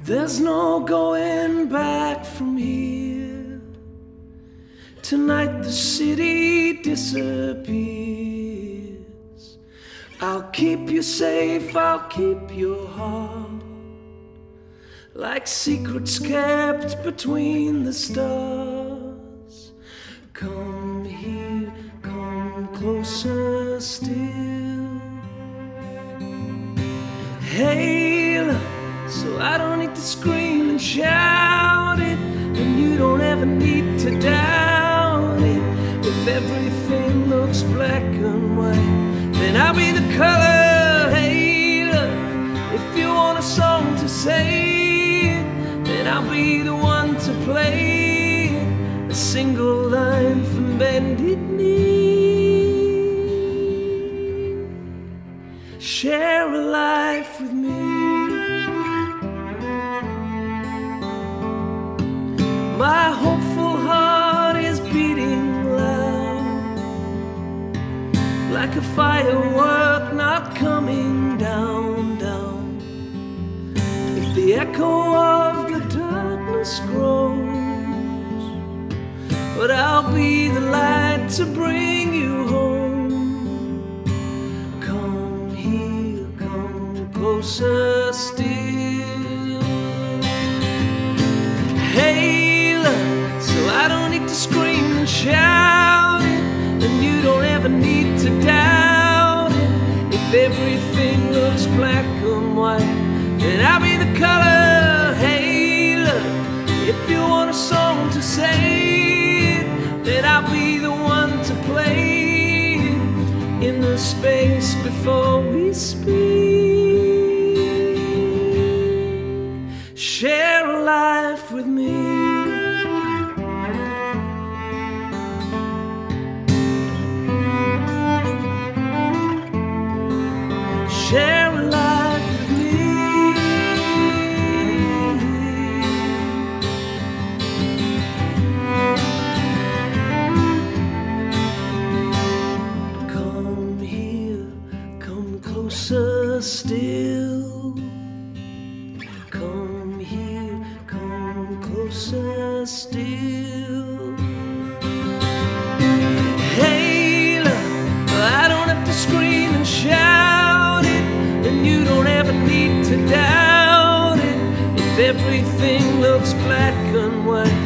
There's no going back from here. Tonight the city disappears. I'll keep you safe, I'll keep your heart, like secrets kept between the stars. Come here, come closer still. Hey, love, so I don't need to scream and shout it, and you don't ever need to doubt it. If everything looks black and white, then I'll be the color. Hey, look, if you want a song to say it, then I'll be the one to play it. A single line from bended knee. Share a life with me. My hopeful heart is beating loud, like a firework not coming down, down. If the echo of the darkness grows, but I'll be the light to bring you home. Come here, come closer still. Hey, so I don't need to scream and shout it, and you don't ever need to doubt it. If everything looks black and white, then I'll be the color. Hey, look, if you want a song to say it, then I'll be the one to play it. In the space before we speak, share a life with me. Share a life with me. Come here, come closer still. Come here, come closer still. Hey, look, I don't have to scream and shout, and you don't ever need to doubt it. If everything looks black and white,